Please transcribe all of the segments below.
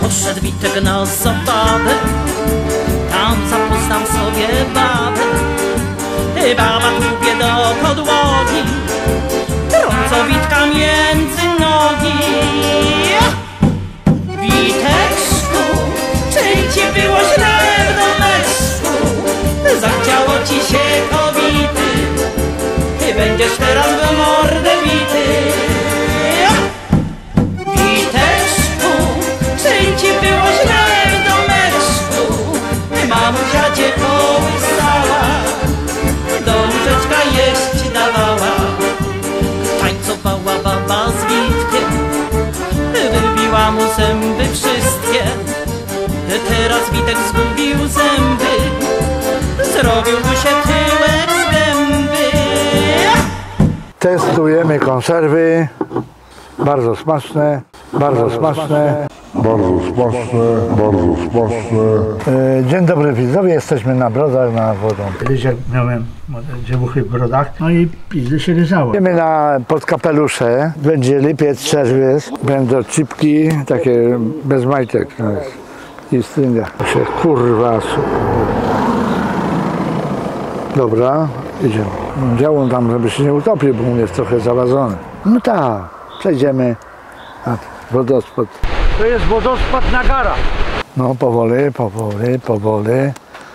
Poszedł Witek na zabawę, tam zapoznał sobie babę. Baba tupie do podłogi, trąco Witka między nogi. Witeczku, czy ci było źle w domeczku? Zachciało ci się kobity, ty będziesz teraz w mordę bity. Witeczku, czy ci było źle w domeczku? Mamusia cię kołysała, do łóżeczka jeść dawała. Tańcowała baba z Witkiem, wybiła mu zęby wszystkie. Teraz Witek zgubił zęby, zrobił mu się tyłek z gęby. Testujemy konserwy, bardzo smaczne, bardzo smaczne. Bardzo smaczne, bardzo smaczne. Dzień dobry widzowie, jesteśmy na Brodach nad wodą. Kiedyś jak miałem dziewuchy w Brodach, no i pizdy się leżało. Idziemy na podkapelusze, będzie lipiec, czerwiec, będą cipki, takie bez majtek i stringa. Się kurwa. Dobra, idziemy. Działam tam, żeby się nie utopił, bo on jest trochę zawadzony. No tak, przejdziemy na wodospad. To jest wodospad Niagara. No powoli, powoli, powoli.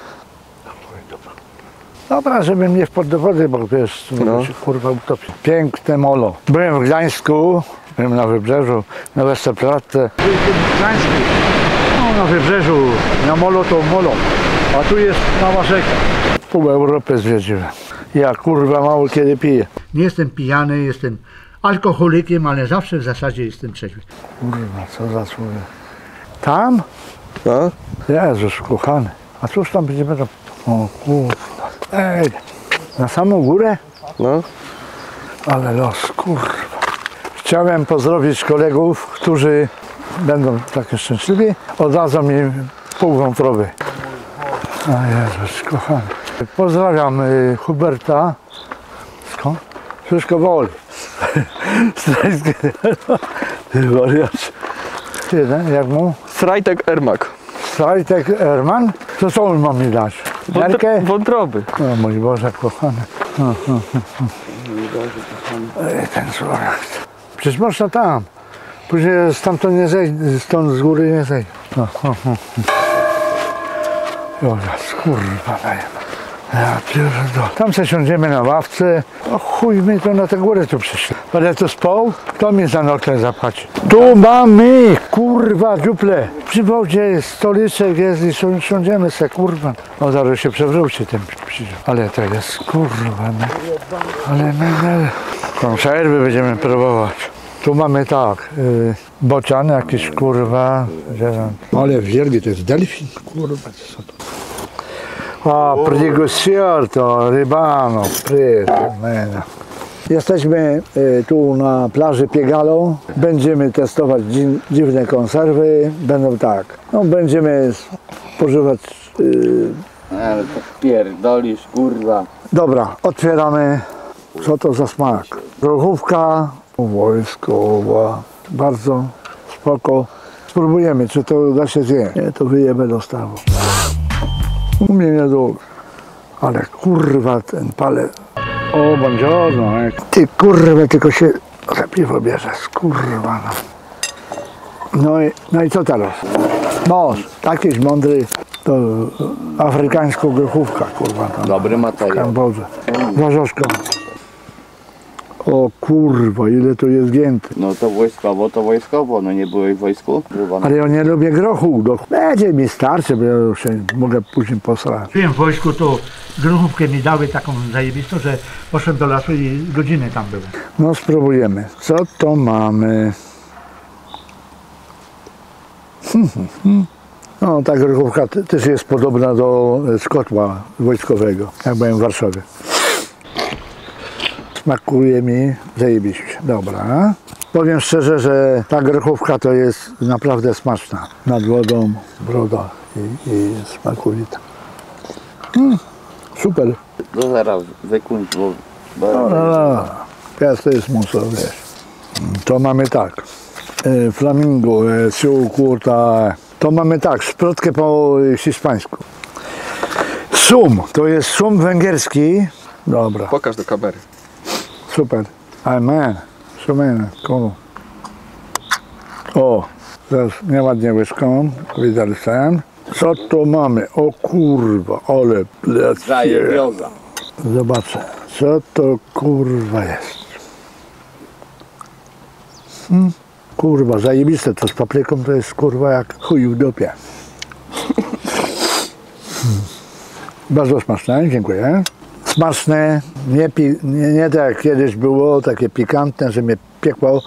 Dobra, żeby mnie wpadł do wody, bo wiesz, no. Się kurwa utopi. Piękne molo. Byłem w Gdańsku, byłem na wybrzeżu, na Westerplatte. Byłem w Gdańsku, no na wybrzeżu, na molo to molo, a tu jest mała rzeka. Pół Europy zwiedziłem. Ja kurwa mało kiedy piję. Nie jestem pijany, jestem alkoholikiem, ale zawsze w zasadzie jestem trzeźwy. Kurwa, co za człowiek. Tam? No? Jezus kochany. A cóż tam będziemy? O kurwa. Ej, na samą górę? No? Ale los, kurwa. Chciałem pozdrowić kolegów, którzy będą takie szczęśliwi. Oddadzą mi pół wątroby. A Jezus kochany. Pozdrawiam Huberta. Skąd? Wszystko woli. Ty wariat. Jeden, jak mu? Frajtek Ermak. Frajtek Erman? To co on ma mi dać? Nerkę? Wątroby. O mój Boże kochany. Ej, ten człowiek. Przecież można tam. Później stamtąd nie zejdzie, stąd z góry nie zejdzie. Kurwa daję. Ja pierdolę. Tam se siądziemy na ławce. O chuj mi to na tę górę tu przyszło. Ale to spał, to mi za nockę zapłaci. Tu mamy, kurwa, dziuple. Przy wodzie jest stoliczek jest i siądziemy se, kurwa. O, zaraz się przewróci ten przyjdzie. Ale to jest, kurwa, no. Ale my konserwy będziemy próbować. Tu mamy tak, bocian jakiś, kurwa. Ale wielki, to jest delfin, kurwa, co to? A, prego sciorto, rybano, mena. Jesteśmy tu na plaży Piegalo. Będziemy testować dziwne konserwy. Będą tak, no będziemy spożywać... Ale to pierdolisz, kurwa. Dobra, otwieramy. Co to za smak? Grochówka wojskowa. Bardzo spoko. Spróbujemy, czy to da się zjeść. Nie, to wyjebę do stawu. U mnie niedobrze, ale kurwa ten palec. O, buongiorno. Ty kurwa, tylko się za piwo bierzesz, kurwa. No i co teraz? Mąż, takiś mądry, to afrykańska grochówka, kurwa. Tam, dobry materiał. W Kambodży. Z orzeszką. O kurwa, ile to jest gięty. No to wojskowo, no nie byłeś w wojsku? Ale ja nie lubię grochu. Będzie mi starczy, bo ja już się mogę później posrać. Byłem w wojsku, to grochówkę mi dały taką zajebistą, że poszedłem do lasu i godziny tam byłem. No spróbujemy. Co to mamy? No ta grochówka też jest podobna do kotła wojskowego, jak byłem w Warszawie. Smakuje mi zajebiście. Dobra. Powiem szczerze, że ta grochówka to jest naprawdę smaczna. Nad wodą, broda i smakowita. Super. To zaraz wykuńcz, bo... No. Pies to jest muso, wiesz. To mamy tak. flamingo, kurta. To mamy tak, szprotkę po hiszpańsku. Sum, to jest sum węgierski. Dobra, Pokaż do kamery. super. Amen. Sumene, komu. O, teraz nieładnie łyżką, widać ten. Co tu mamy? O kurwa, ale plec. Zajebioza. Zobaczę, co to kurwa jest. Kurwa, zajebiste to z papryką, to jest kurwa jak chuj w dupie. Bardzo smaczne, dziękuję. Smaczne, nie tak jak kiedyś było, takie pikantne, że mnie piekło.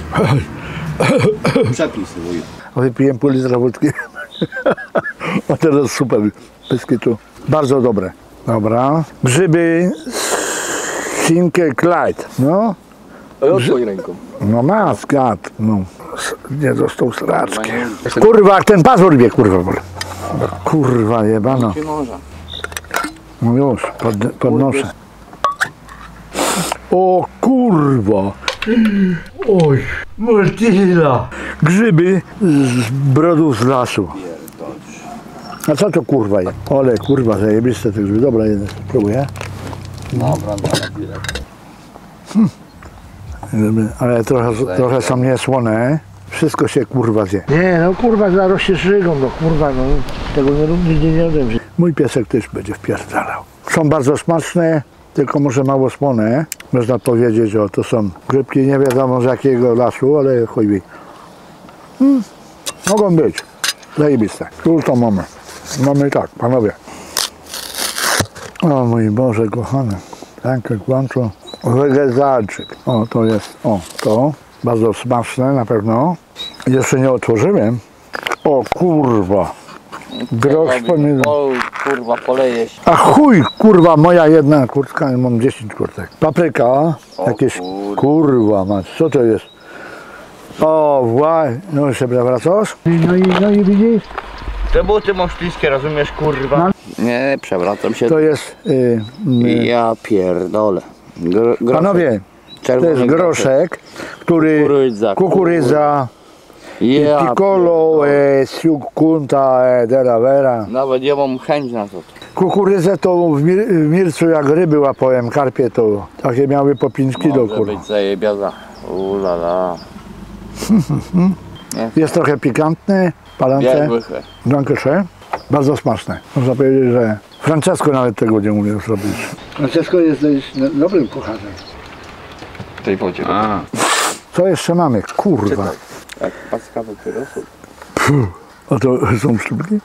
Przepis wuj. Wypiłem pół litra wódki. A teraz super, bez kitu. Bardzo dobre. Dobra. Grzyby Cinque Clyde. No, Otwórz ręką. no ma skat. No. Nie dostał sraczki. Kurwa, jak ten pazur wie, kurwa. Bole. Kurwa jebano. Czy może? No już, podnoszę. O kurwa. Oj, multila. Grzyby z brodów z lasu. A co to kurwa jest? Ole kurwa, zajebiste te grzyby. Dobra, jeden spróbuję. Dobra, dobra. Ale trochę są niesłone. Wszystko się kurwa zje. Nie, no kurwa zaraz się żygą, no kurwa, no tego nigdy nie wiem. Mój piesek też będzie wpierdalał. Są bardzo smaczne, tylko może mało słone. Można powiedzieć, że to są grzybki nie wiadomo z jakiego lasu, ale chuj wie. Mogą być. Zajebiste. Tu to mamy. Mamy tak, panowie. O mój Boże kochany. Tankę kłączu. Wegezalczyk. O, to jest, o, to. Bardzo smaczne na pewno. Jeszcze nie otworzyłem. O kurwa. Grosz pomidor. O kurwa, poleje się. A chuj, kurwa, moja jedna kurtka, mam 10 kurtek. Papryka, jakieś, kurwa mać, co to jest? O, właśnie, no jeszcze wracasz? No i widzisz? Te buty moszlickie, rozumiesz, kurwa? Nie, przewracam się. To jest, Ja pierdolę. panowie, to Czerwony jest groszek, który, kukurydza, Ja piccolo, siukunta, della vera. Nawet ja mam chęć na to. Kukurydzę to w Mircu jak ryby łapałem, karpie to takie miały po 5 kilo, Może kurwa. być zajebioza. Ulala. Jest trochę pikantny, palące. Jak wychę. Dankeschön. Bardzo smaczne. Można powiedzieć, że Francesco nawet tego nie umie zrobić. Francesco jest dość dobrym kucharzem. W tej wodzie. Co jeszcze mamy? Kurwa. Jak paska papierosów. A to są sztuki?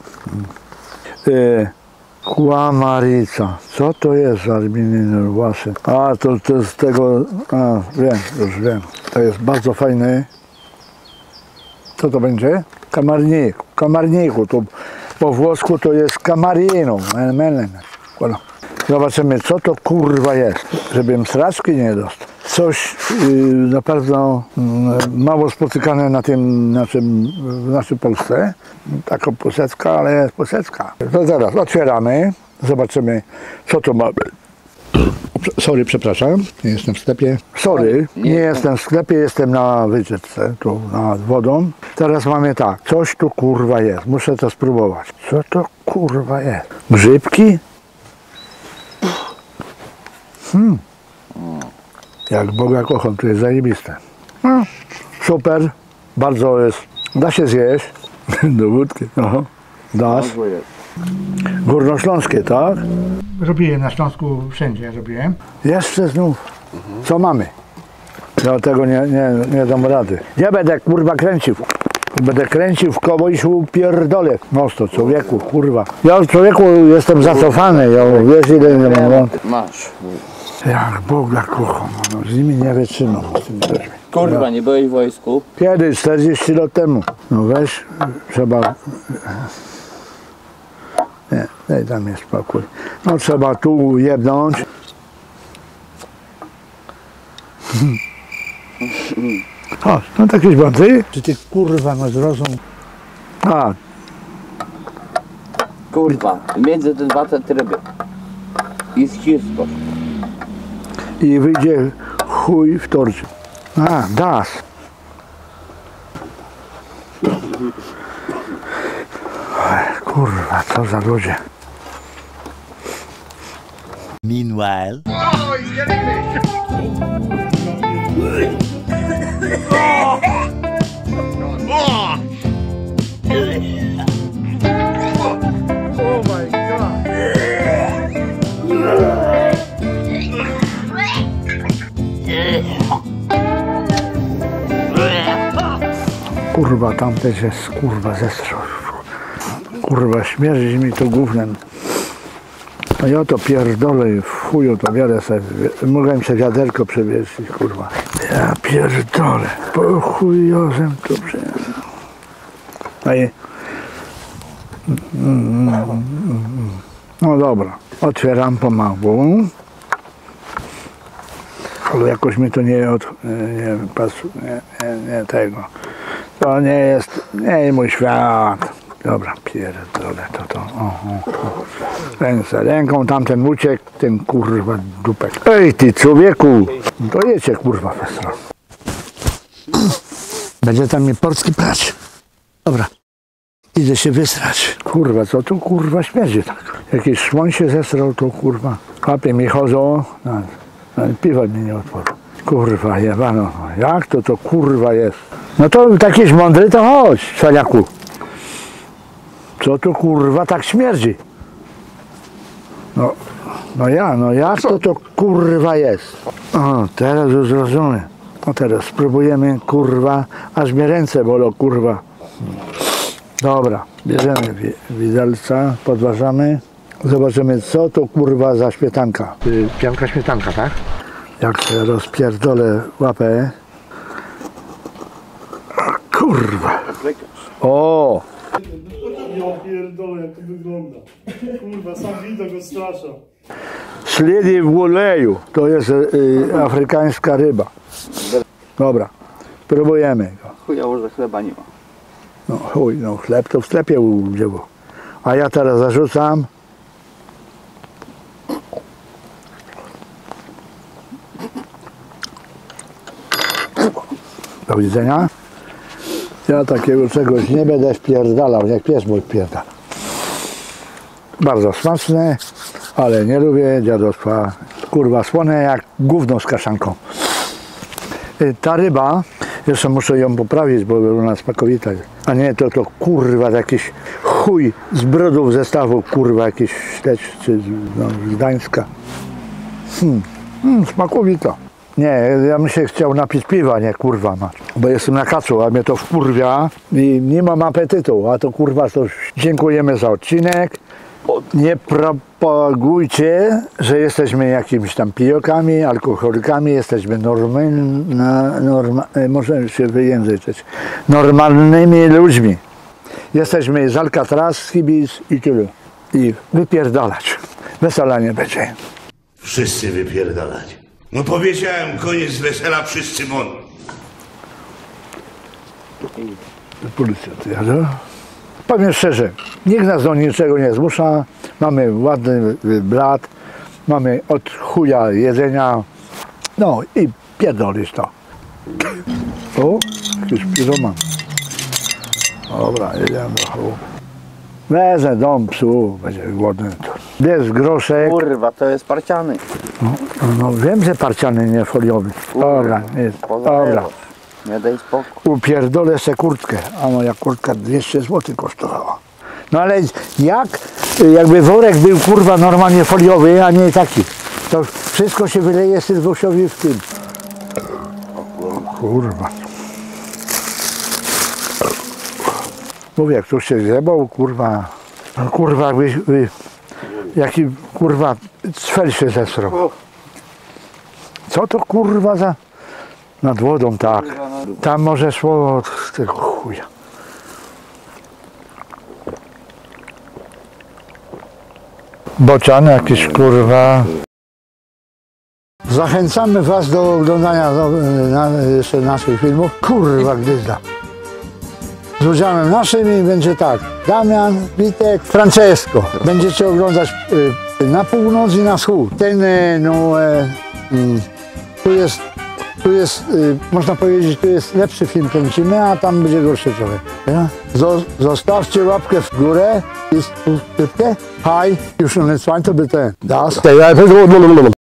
Kłamarica. Co to jest za odmienienie właśnie? A, to z tego... A, wiem, już wiem. To jest bardzo fajny. Co to będzie? Kamarniku. Kamarniku. To po włosku to jest kamarino. Voilà. Zobaczymy, co to kurwa jest. Żebym sraczki nie dostał. Coś na pewno mało spotykane na tym w naszej Polsce. Taka posadzka, ale jest posadzka. To zaraz otwieramy. Zobaczymy, co to ma. Sorry, przepraszam, nie jestem w sklepie. Sorry, nie jestem w sklepie, jestem na wycieczce, tu nad wodą. Teraz mamy tak, coś tu kurwa jest, muszę to spróbować. Co to kurwa jest? Grzybki? Jak Boga kocham, to jest zajebiste. Super, bardzo jest, da się zjeść. Do wódki, no. Das. Górnośląskie, tak? Robiłem na Śląsku, wszędzie robiłem. Jeszcze znów, co mamy? Ja tego nie dam rady. Ja będę kurwa kręcił. Będę kręcił w koło i się upierdolę. No to człowieku, kurwa. Ja człowieku jestem zacofany, ja wiesz ile nie mam. Masz. Jak Boga kocham, no, z nimi nie wytrzymam. Z tymi ludźmi. Kurwa, nie byłeś w wojsku? Kiedy? 40 lat temu. No weź, trzeba... Nie, daj tam jest spokój. No trzeba tu jebnąć. O, no to jakieś bandy? Czy ty kurwa masz rozum? A, Kurwa, między te dwa te tryby. I ścisko. i wyjdzie chuj w torcie. A, das. Kurwa, co za ludzie. Meanwhile. Kurwa, tam też jest, kurwa, zestrzał. Kurwa, śmierdzi mi to gównem. No ja to pierdolę i w chuju to biorę sobie. Mogłem sobie wiaderko przewieźć, kurwa. Ja pierdolę. Po chujozem to przejdę. No dobra, otwieram pomału. Ale jakoś mi to nie pasuje, nie tego. To nie jest mój świat. Dobra, pierdolę to. Ręką tamten uciekł, ten kurwa dupek. Ej ty człowieku! To jecie kurwa festro. Będzie tam mi portki prać. Dobra. Idę się wysrać. Kurwa, co tu kurwa śmierdzi tak? Jakiś szłoń się zesrał, to kurwa. Kapie mi chodzą. Piwa mi nie otworzył. Kurwa jebano. Jak to kurwa jest? No to takiś mądry to chodź, cwaniaku. Co tu kurwa tak śmierdzi? No jak to kurwa jest? O, teraz już rozumiem. No teraz spróbujemy kurwa, aż mnie ręce bolą kurwa. Dobra, bierzemy widelca, podważamy. Zobaczymy co to kurwa za śmietanka. Pianka śmietanka, tak? Jak sobie rozpierdolę łapę. Kurwa. O! Ja pierdolę, jak to wygląda. Kurwa, sam widok go strasza. Śledzi w oleju. To jest afrykańska ryba. Dobra, próbujemy go. Chujowo, że chleba nie ma. No chuj, no chleb to w sklepie było. A ja teraz zarzucam. Do widzenia. Ja takiego czegoś nie będę wpierdalał, jak pies mój pierdala. Bardzo smaczne, ale nie lubię dziadostwa. Kurwa, słone jak gówno z kaszanką. Ta ryba, jeszcze muszę ją poprawić, bo u nas smakowita jest. A nie, to kurwa jakiś chuj z brodów zestawu, kurwa jakiś śledź, czy z Gdańska. Smakowita. Nie, ja bym się chciał napić piwa, nie kurwa mać. Bo jestem na kacu, a mnie to wkurwia i nie mam apetytu. A to kurwa, to dziękujemy za odcinek. Nie propagujcie, że jesteśmy jakimiś tam pijokami, alkoholikami, jesteśmy możemy się wyjęzyczyć, normalnymi ludźmi. Jesteśmy z Alcatraz, z Ibiz i tyle. I wypierdalać. Wesela nie będzie. Wszyscy wypierdalać. No powiedziałem, koniec wesela, wszyscy won. Policja tu jadę. Powiem szczerze, nikt nas do niczego nie zmusza. Mamy ładny blat, mamy od chuja jedzenia. No i pierdolisz to. O, jakiś piroman. Dobra, jedziemy do chałup. Wezmę dom psu, będzie głodny. Bierz groszek. Kurwa, to jest parciany. No wiem, że parciany, nie foliowy. Dobra, jest. Dobra. Nie daj spokój. Upierdolę se kurtkę, a moja kurtka 200 zł kosztowała. No ale jakby worek był kurwa normalnie foliowy, a nie taki. To wszystko się wyleje Sylwosiowi w tym. Kurwa. Mówię, jak ktoś się zjebał, kurwa. No, kurwa, jaki kurwa cfel się zesrał. Co to kurwa za... Nad wodą, tak. Tam może szło od tego chuja. Bocian jakiś kurwa. Zachęcamy was do oglądania jeszcze naszych filmów. Kurwa gdyzda. Z udziałem naszym będzie tak. Damian, Witek, Francesco. Będziecie oglądać na północ i na wschód. Tu jest Tu jest, można powiedzieć, tu jest lepszy film kręcimy, a tam będzie gorszy trochę. Ja? Zostawcie łapkę w górę i subskrypcję. Hi, już nie to bitte. Das.